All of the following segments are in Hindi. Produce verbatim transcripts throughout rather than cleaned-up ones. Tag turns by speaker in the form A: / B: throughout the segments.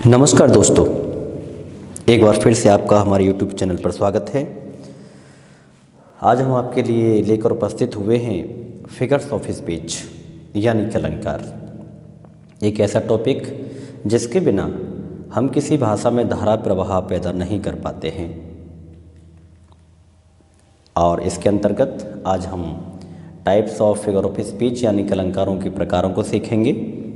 A: नमस्कार दोस्तों, एक बार फिर से आपका हमारे यूट्यूब चैनल पर स्वागत है। आज हम आपके लिए लेकर उपस्थित हुए हैं फिगर्स ऑफ स्पीच यानी कि अलंकार। एक ऐसा टॉपिक जिसके बिना हम किसी भाषा में धारा प्रवाह पैदा नहीं कर पाते हैं। और इसके अंतर्गत आज हम types of figure of speech यानी कि अलंकारों के प्रकारों को सीखेंगे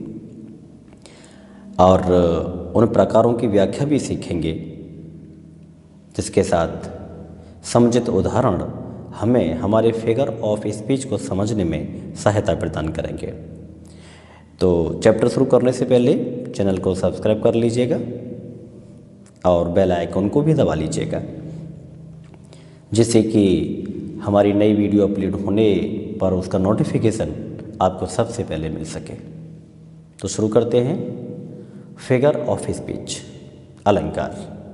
A: और उन प्रकारों की व्याख्या भी सीखेंगे, जिसके साथ समुचित उदाहरण हमें हमारे फिगर ऑफ स्पीच को समझने में सहायता प्रदान करेंगे। तो चैप्टर शुरू करने से पहले चैनल को सब्सक्राइब कर लीजिएगा और बेल आइकन को भी दबा लीजिएगा, जिससे कि हमारी नई वीडियो अपलोड होने पर उसका नोटिफिकेशन आपको सबसे पहले मिल सके। तो शुरू करते हैं फिगर ऑफ स्पीच अलंकार।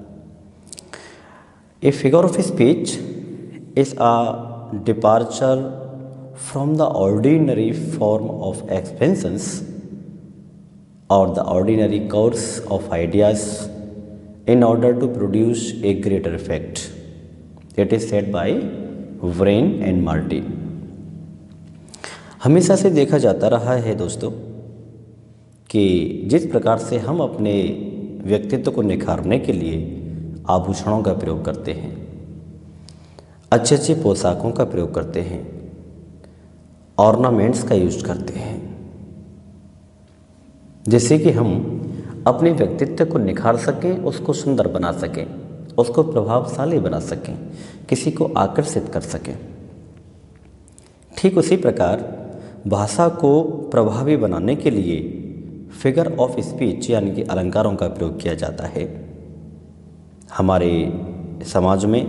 A: A figure of speech is a departure from the ordinary form of expressions और the ordinary course of ideas in order to produce a greater effect. It is said by Wren and Martin. हमेशा से देखा जाता रहा है दोस्तों कि जिस प्रकार से हम अपने व्यक्तित्व को निखारने के लिए आभूषणों का प्रयोग करते हैं, अच्छे अच्छे पोशाकों का प्रयोग करते हैं, ऑर्नामेंट्स का यूज करते हैं, जिससे कि हम अपने व्यक्तित्व को निखार सकें, उसको सुंदर बना सकें, उसको प्रभावशाली बना सकें, किसी को आकर्षित कर सकें। ठीक उसी प्रकार भाषा को प्रभावी बनाने के लिए फिगर ऑफ स्पीच यानी कि अलंकारों का प्रयोग किया जाता है। हमारे समाज में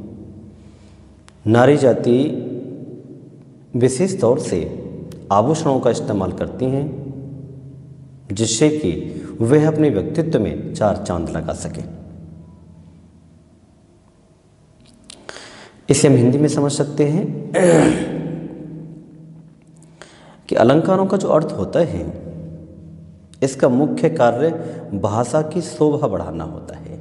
A: नारी जाति विशेष तौर से आभूषणों का इस्तेमाल करती हैं, जिससे कि वह अपने व्यक्तित्व में चार चांद लगा सके। इसे हम हिंदी में समझ सकते हैं कि अलंकारों का जो अर्थ होता है, इसका मुख्य कार्य भाषा की शोभा बढ़ाना होता है।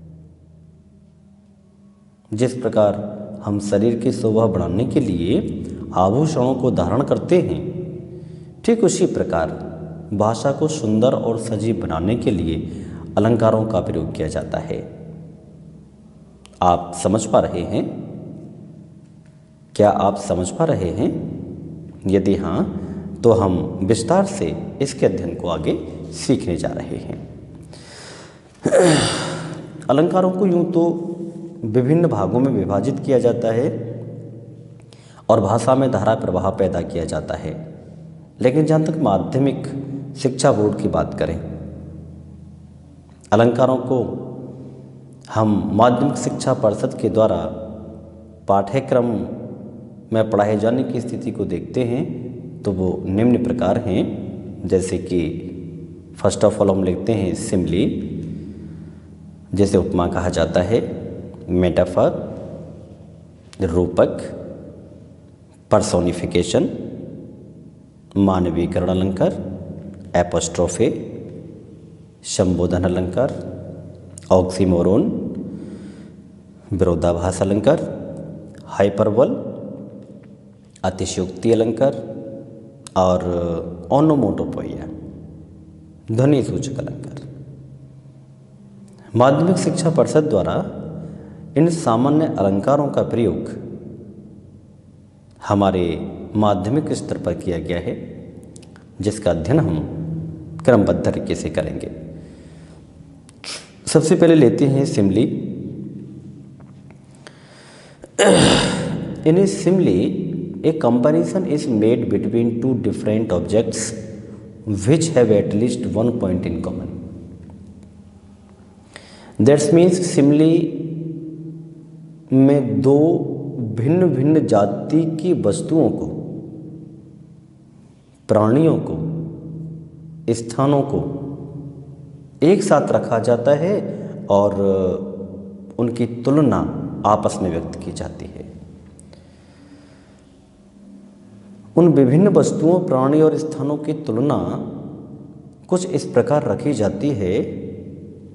A: जिस प्रकार हम शरीर की शोभा बढ़ाने के लिए आभूषणों को धारण करते हैं, ठीक उसी प्रकार भाषा को सुंदर और सजीव बनाने के लिए अलंकारों का प्रयोग किया जाता है। आप समझ पा रहे हैं? क्या आप समझ पा रहे हैं? यदि हाँ, तो हम विस्तार से इसके अध्ययन को आगे सीखने जा रहे हैं। अलंकारों को यूं तो विभिन्न भागों में विभाजित किया जाता है और भाषा में धारा प्रवाह पैदा किया जाता है, लेकिन जहाँ तक माध्यमिक शिक्षा बोर्ड की बात करें, अलंकारों को हम माध्यमिक शिक्षा परिषद के द्वारा पाठ्यक्रम में पढ़ाए जाने की स्थिति को देखते हैं तो वो निम्न प्रकार हैं। जैसे कि फर्स्ट ऑफ ऑल हम लिखते हैं सिमिली, जैसे उपमा कहा जाता है, मेटाफर, रूपक, पर्सोनिफिकेशन, मानवीकरण अलंकार, एपोस्ट्रोफे, संबोधन अलंकार, ऑक्सीमोरोन, विरोधाभास अलंकार, हाइपरबोल, अतिशयोक्ति अलंकार और ओनोमोटोपोइया ध्वनि सूचक अलंकार। माध्यमिक शिक्षा परिषद द्वारा इन सामान्य अलंकारों का प्रयोग हमारे माध्यमिक स्तर पर किया गया है, जिसका अध्ययन हम क्रमबद्ध तरीके से करेंगे। सबसे पहले लेते हैं simile. In a simile a comparison is made between two different objects which have at least one point in common. That means simile में दो भिन्न भिन्न जाति की वस्तुओं को, प्राणियों को, स्थानों को एक साथ रखा जाता है और उनकी तुलना आपस में व्यक्त की जाती है। उन विभिन्न वस्तुओं, प्राणी और स्थानों की तुलना कुछ इस प्रकार रखी जाती है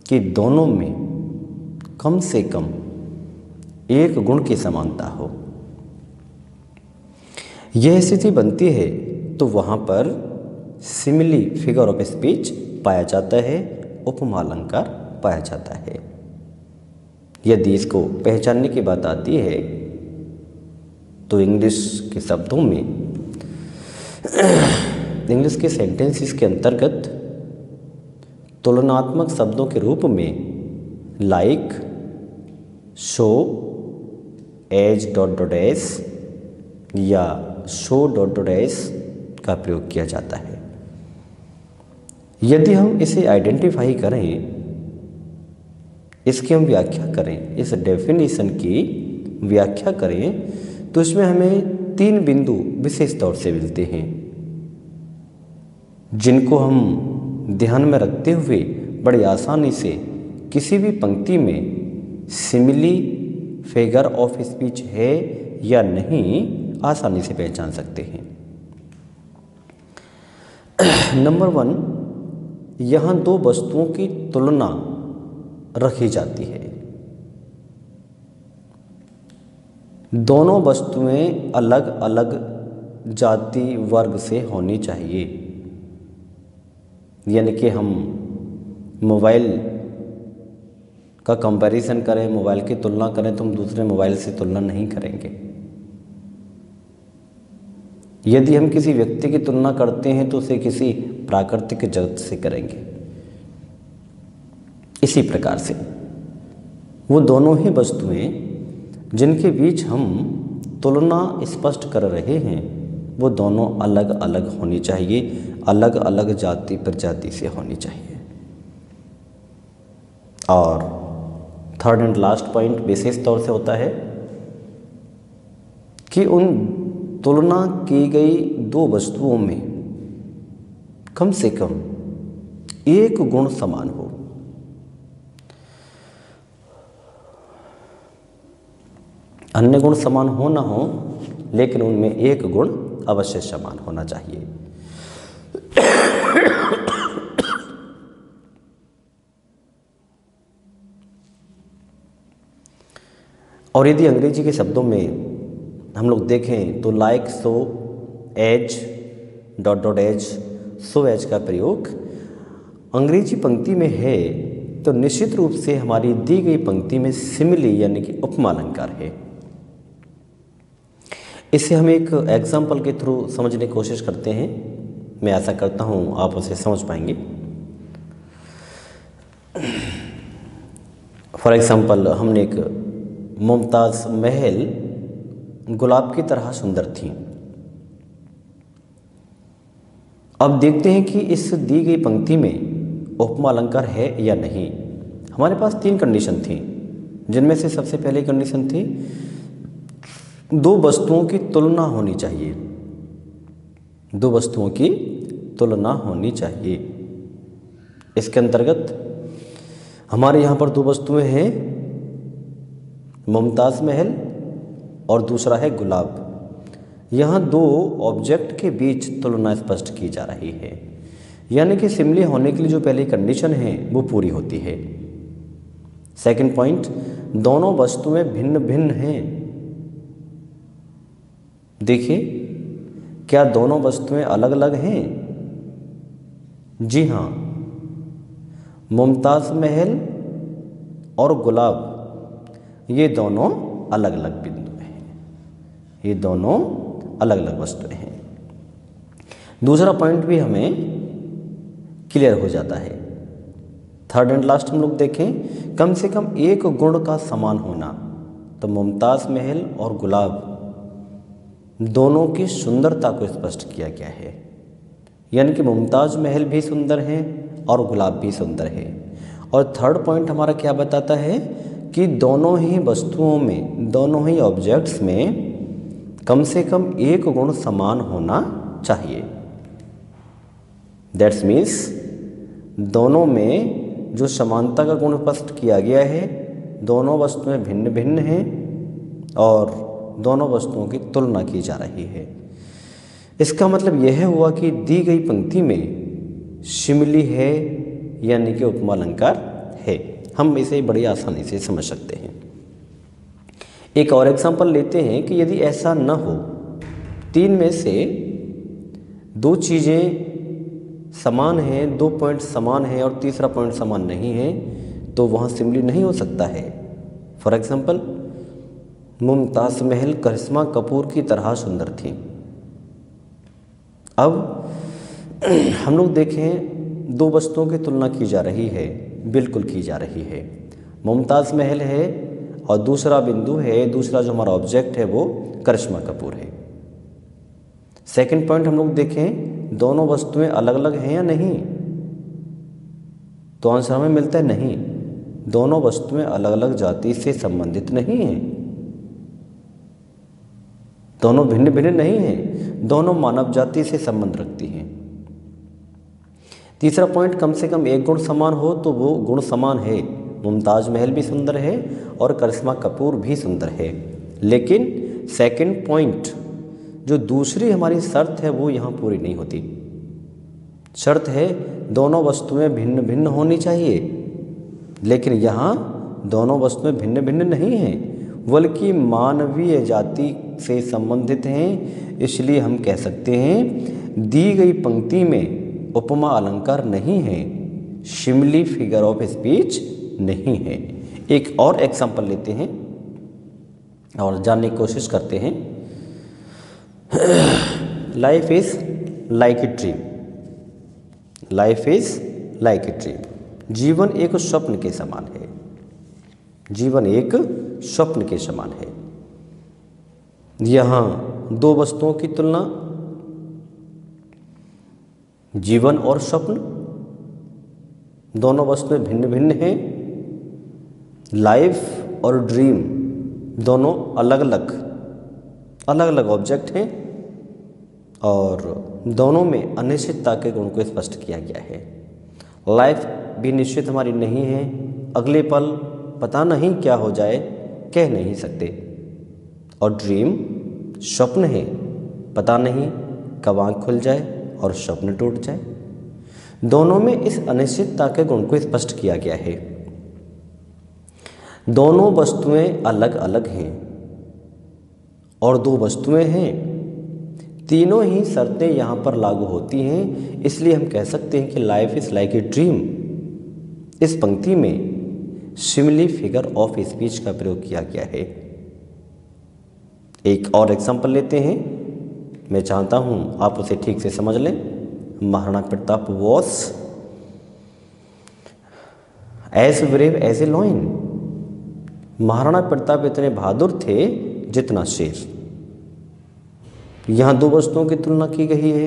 A: कि दोनों में कम से कम एक गुण की समानता हो। यह स्थिति बनती है तो वहाँ पर सिमिली फिगर ऑफ स्पीच पाया जाता है, उपमा अलंकार पाया जाता है। यदि इसको पहचानने की बात आती है तो इंग्लिश के शब्दों में, इंग्लिश के सेंटेंसेस के अंतर्गत तुलनात्मक शब्दों के रूप में like, so, as dot dot as या शो डॉट डॉट एस का प्रयोग किया जाता है। यदि हम इसे आइडेंटिफाई करें, इसकी हम व्याख्या करें, इस डेफिनेशन की व्याख्या करें तो इसमें हमें तीन बिंदु विशेष तौर से मिलते हैं, जिनको हम ध्यान में रखते हुए बड़ी आसानी से किसी भी पंक्ति में सिमिली फिगर ऑफ स्पीच है या नहीं आसानी से पहचान सकते हैं। नंबर वन, यहाँ दो वस्तुओं की तुलना रखी जाती है। दोनों वस्तुएं अलग अलग जाति वर्ग से होनी चाहिए। यानी कि हम मोबाइल का कंपैरिजन करें, मोबाइल की तुलना करें तो हम दूसरे मोबाइल से तुलना नहीं करेंगे। यदि हम किसी व्यक्ति की तुलना करते हैं तो उसे किसी प्राकृतिक जगत से करेंगे। इसी प्रकार से वो दोनों ही वस्तुएं जिनके बीच हम तुलना स्पष्ट कर रहे हैं वो दोनों अलग अलग होनी चाहिए, अलग अलग जाति प्रजाति से होनी चाहिए। और थर्ड एंड लास्ट पॉइंट विशेष तौर से होता है कि उन तुलना की गई दो वस्तुओं में कम से कम एक गुण समान हो। अन्य गुण समान हो ना हो, लेकिन उनमें एक गुण अवश्य समान होना चाहिए। और यदि अंग्रेजी के शब्दों में हम लोग देखें तो like, so, as dot dot as, so as का प्रयोग अंग्रेजी पंक्ति में है तो निश्चित रूप से हमारी दी गई पंक्ति में सिमिली यानी कि उपमा अलंकार है। इसे हम एक एग्जाम्पल के थ्रू समझने की कोशिश करते हैं। मैं आशा करता हूँ आप उसे समझ पाएंगे। फॉर एग्जाम्पल, हमने एक मुमताज़ महल गुलाब की तरह सुंदर थी। अब देखते हैं कि इस दी गई पंक्ति में उपमा अलंकार है या नहीं। हमारे पास तीन कंडीशन थी, जिनमें से सबसे पहली कंडीशन थी दो वस्तुओं की तुलना होनी चाहिए। दो वस्तुओं की तुलना होनी चाहिए। इसके अंतर्गत हमारे यहाँ पर दो वस्तुएं हैं, मुमताज़ महल और दूसरा है गुलाब। यहाँ दो ऑब्जेक्ट के बीच तुलना स्पष्ट की जा रही है, यानी कि सिमिली होने के लिए जो पहली कंडीशन है वो पूरी होती है। सेकंड पॉइंट, दोनों वस्तुएं भिन्न भिन्न हैं। देखिए, क्या दोनों वस्तुएं अलग अलग हैं? जी हाँ, मुमताज़ महल और गुलाब ये दोनों अलग अलग बिंदु हैं, ये दोनों अलग अलग वस्तुएं हैं। दूसरा पॉइंट भी हमें क्लियर हो जाता है। थर्ड एंड लास्ट हम लोग देखें, कम से कम एक गुण का समान होना। तो मुमताज़ महल और गुलाब दोनों की सुंदरता को स्पष्ट किया गया है, यानी कि मुमताज़ महल भी सुंदर है और गुलाब भी सुंदर है। और थर्ड पॉइंट हमारा क्या बताता है कि दोनों ही वस्तुओं में, दोनों ही ऑब्जेक्ट्स में कम से कम एक गुण समान होना चाहिए। दैट्स मीन्स दोनों में जो समानता का गुण स्पष्ट किया गया है, दोनों वस्तुएं भिन्न भिन्न हैं और दोनों वस्तुओं की तुलना की जा रही है। इसका मतलब यह हुआ कि दी गई पंक्ति में सिमिली है, यानी कि उपमा अलंकार है। हम इसे बड़ी आसानी से समझ सकते हैं। एक और एग्जांपल लेते हैं कि यदि ऐसा न हो, तीन में से दो चीज़ें समान हैं, दो पॉइंट समान हैं और तीसरा पॉइंट समान नहीं है, तो वहाँ सिमिली नहीं हो सकता है। फॉर एग्जांपल, मुमताज महल करिश्मा कपूर की तरह सुंदर थी। अब हम लोग देखें, दो वस्तुओं की तुलना की जा रही है, बिल्कुल की जा रही है। मुमताज महल है और दूसरा बिंदु है, दूसरा जो हमारा ऑब्जेक्ट है वो करिश्मा कपूर है। सेकंड पॉइंट हम लोग देखें, दोनों वस्तुएं अलग अलग हैं या नहीं, तो आंसर हमें मिलता है नहीं, दोनों वस्तुएं अलग अलग जाति से संबंधित नहीं हैं, दोनों भिन्न भिन्न नहीं हैं, दोनों मानव जाति से संबंध रखती हैं। तीसरा पॉइंट, कम से कम एक गुण समान हो, तो वो गुण समान है, मुमताज महल भी सुंदर है और करिश्मा कपूर भी सुंदर है। लेकिन सेकंड पॉइंट, जो दूसरी हमारी शर्त है वो यहाँ पूरी नहीं होती। शर्त है दोनों वस्तुएं भिन्न भिन्न होनी चाहिए, लेकिन यहाँ दोनों वस्तुएं भिन्न भिन्न नहीं हैं, बल्कि मानवीय जाति से संबंधित हैं। इसलिए हम कह सकते हैं दी गई पंक्ति में उपमा अलंकार नहीं है, सिमिली फिगर ऑफ स्पीच नहीं है। एक और एग्जांपल लेते हैं और जानने की कोशिश करते हैं। Life is like a dream, life is like a dream. जीवन एक स्वप्न के समान है, जीवन एक स्वप्न के समान है। यहाँ दो वस्तुओं की तुलना, जीवन और स्वप्न, दोनों वस्तुएं भिन्न भिन्न हैं। लाइफ और ड्रीम दोनों अलग अलग अलग अलग ऑब्जेक्ट हैं और दोनों में अनिश्चितता के गुण को स्पष्ट किया गया है। लाइफ भी निश्चित हमारी नहीं है, अगले पल पता नहीं क्या हो जाए, कह नहीं सकते। और ड्रीम स्वप्न है, पता नहीं कब आँख खुल जाए और स्वप्न टूट जाए। दोनों में इस अनिश्चितता के गुण को स्पष्ट किया गया है। दोनों वस्तुएं अलग अलग हैं और दो वस्तुएं हैं, तीनों ही शर्तें यहाँ पर लागू होती हैं। इसलिए हम कह सकते हैं कि life is like a dream. इस पंक्ति में सिमिली फिगर ऑफ स्पीच का प्रयोग किया गया है। एक और एग्जांपल लेते हैं, मैं चाहता हूं आप उसे ठीक से समझ लें। Maharana Pratap was as brave as a lion. Maharana Pratap इतने बहादुर थे जितना शेर। यहां दो वस्तुओं की तुलना की गई है।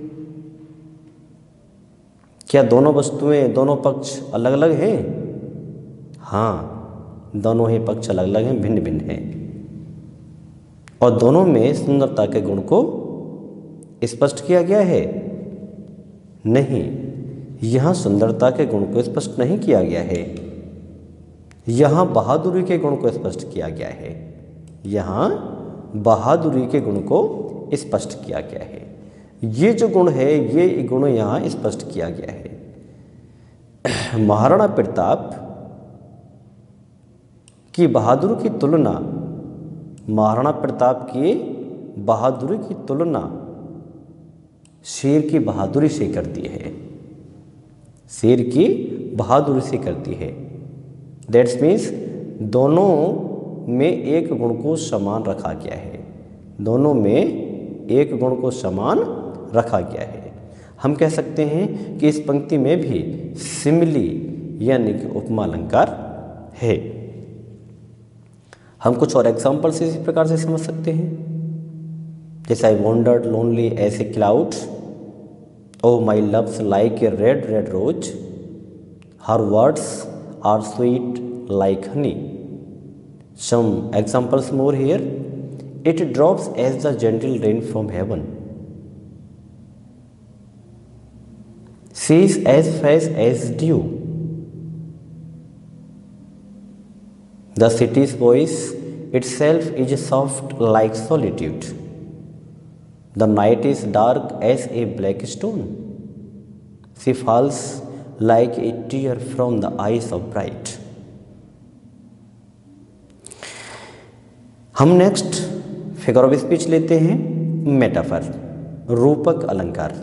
A: क्या दोनों वस्तुएं, दोनों पक्ष अलग अलग हैं? हाँ, दोनों ही पक्ष अलग अलग हैं, भिन्न भिन्न हैं और दोनों में सुंदरता के गुण को स्पष्ट किया गया है। नहीं, यहाँ सुंदरता के गुण को स्पष्ट नहीं किया गया है, यहाँ बहादुरी के गुण को स्पष्ट किया गया है। यहाँ बहादुरी के गुण को स्पष्ट किया गया है। ये जो गुण है, ये गुण यहाँ स्पष्ट किया गया है। महाराणा प्रताप की बहादुरी की तुलना महाराणा प्रताप की बहादुरी की तुलना शेर की बहादुरी से करती है, शेर की बहादुरी से करती है। दैट्स मीन्स दोनों में एक गुण को समान रखा गया है, दोनों में एक गुण को समान रखा गया है। हम कह सकते हैं कि इस पंक्ति में भी सिमिली यानी कि उपमा अलंकार है। हम कुछ और एग्जाम्पल से इसी प्रकार से समझ सकते हैं, जैसे I wandered lonely as a cloud, O my love's like a red red rose, her words are sweet like honey. Some examples more here, it drops as the gentle rain from heaven, she is as fresh as dew, the city's voice itself is soft like solitude, the night is dark as a black stone, she falls like a tear from the eyes of bright। हम नेक्स्ट फिगर ऑफ स्पीच लेते हैं मेटाफर, रूपक अलंकार।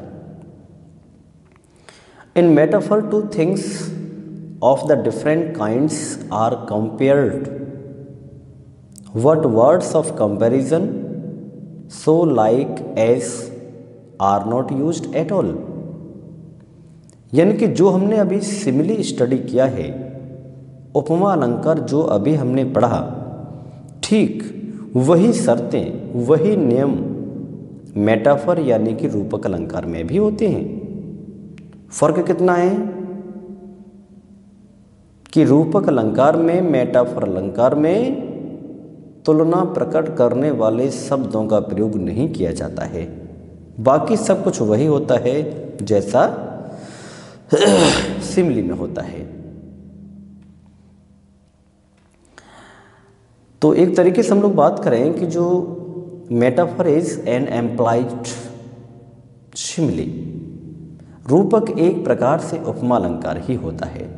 A: In metaphor two things of the different kinds are compared, what words of comparison so like as are not used at all। यानी कि जो हमने अभी सिमिली स्टडी किया है, उपमा अलंकार जो अभी हमने पढ़ा, ठीक वही शर्तें, वही नियम मेटाफर यानी कि रूपक अलंकार में भी होते हैं। फर्क कितना है कि रूपक अलंकार में, मेटाफर अलंकार में तुलना प्रकट करने वाले शब्दों का प्रयोग नहीं किया जाता है, बाकी सब कुछ वही होता है जैसा सिमिली में होता है। तो एक तरीके से हम लोग बात करें कि जो metaphor is an implied simile, रूपक एक प्रकार से उपमा अलंकार ही होता है।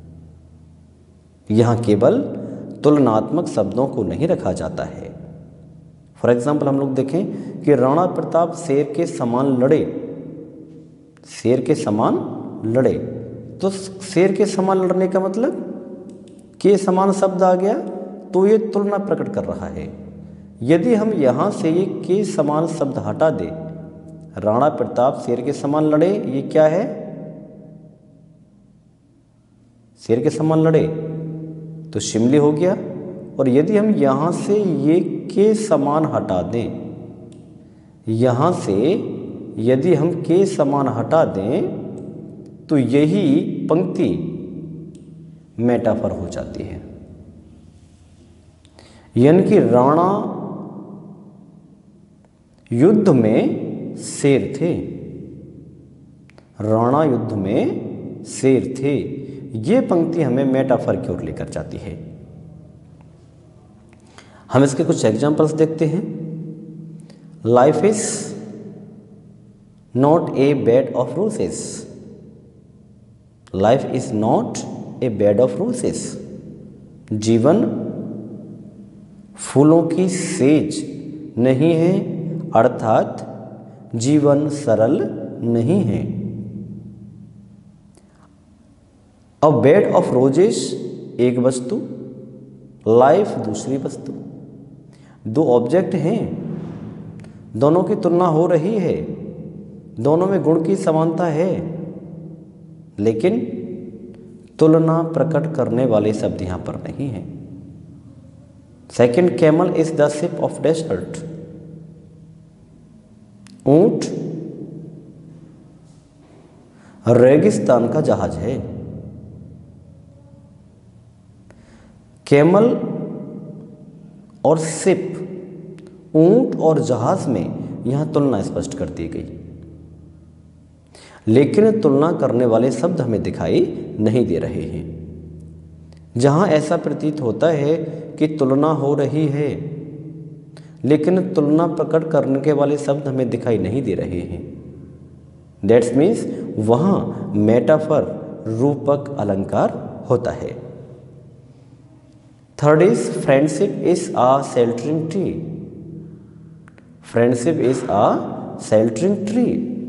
A: यहाँ केवल तुलनात्मक शब्दों को नहीं रखा जाता है। फॉर एग्जाम्पल हम लोग देखें कि राणा प्रताप शेर के समान लड़े, शेर के समान लड़े, तो शेर के समान लड़ने का मतलब के समान शब्द आ गया, तो ये तुलना प्रकट कर रहा है। यदि हम यहाँ से ये के समान शब्द हटा दे, राणा प्रताप शेर के समान लड़े, ये क्या है, शेर के समान लड़े, तो सिमिली हो गया। और यदि हम यहाँ से ये के समान हटा दें, यहाँ से यदि हम के समान हटा दें तो यही पंक्ति मेटाफर हो जाती है। यानी कि राणा युद्ध में शेर थे, राणा युद्ध में शेर थे, ये पंक्ति हमें मेटाफर की ओर लेकर जाती है। हम इसके कुछ एग्जाम्पल्स देखते हैं। Life is not a bed of roses, life is not a bed of roses, जीवन फूलों की सेज नहीं है, अर्थात जीवन सरल नहीं है। अ बेड ऑफ रोजेस एक वस्तु, लाइफ दूसरी वस्तु, दो ऑब्जेक्ट हैं, दोनों की तुलना हो रही है, दोनों में गुण की समानता है, लेकिन तुलना प्रकट करने वाले शब्द यहां पर नहीं है। Second, camel is the ship of desert, ऊंट रेगिस्तान का जहाज है। कैमल और शिप, ऊंट और जहाज में यहां तुलना स्पष्ट कर दी गई, लेकिन तुलना करने वाले शब्द हमें दिखाई नहीं दे रहे हैं। जहां ऐसा प्रतीत होता है कि तुलना हो रही है, लेकिन तुलना प्रकट करने के वाले शब्द हमें दिखाई नहीं दे रहे हैं, दैट्स मीन्स वहां मेटाफर रूपक अलंकार होता है। Third is friendship is a sheltering tree, friendship is a sheltering tree,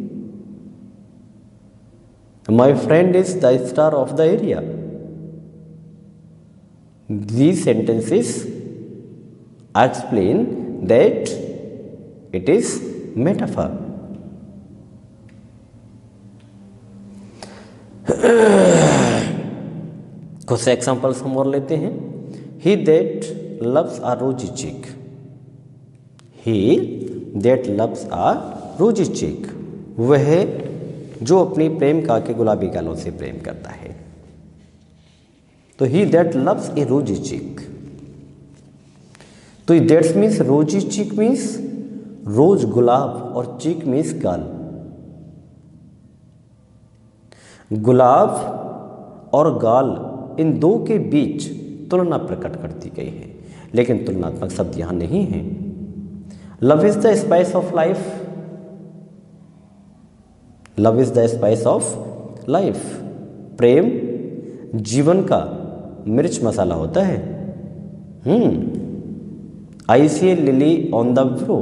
A: my friend is the star of the area. These sentences explain that it is metaphor. कुछ एग्जाम्पल्स हम और लेते हैं। He that loves a rosy cheek, he that loves a rosy cheek, वह जो अपनी प्रेम का के गुलाबी गालों से प्रेम करता है। तो he that loves a rosy cheek, तो that means rosy cheek means रोज गुलाब और चीक मीन्स गाल। गुलाब और गाल इन दो के बीच तुलना प्रकट करती गई है, लेकिन तुलनात्मक शब्द यहां नहीं है। Love is the spice of life, love is the spice of life, प्रेम जीवन का मिर्च मसाला होता है। Hmm I see a lily on the view.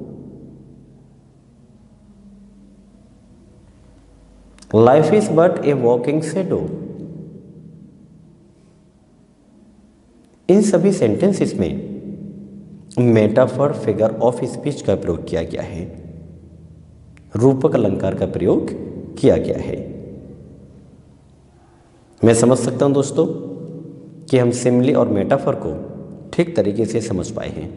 A: Life is but a walking shadow. इन सभी सेंटेंसेस में मेटाफर फिगर ऑफ स्पीच का प्रयोग किया गया है, रूपक अलंकार का प्रयोग किया गया है। मैं समझ सकता हूं दोस्तों कि हम सिमिली और मेटाफर को ठीक तरीके से समझ पाए हैं।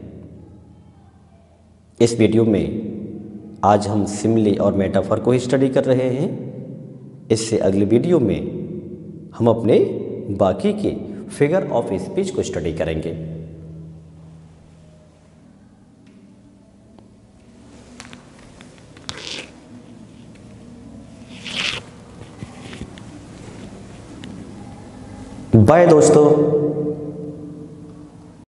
A: इस वीडियो में आज हम सिमिली और मेटाफर को ही स्टडी कर रहे हैं। इससे अगले वीडियो में हम अपने बाकी के फिगर ऑफ स्पीच को स्टडी करेंगे। बाय दोस्तों।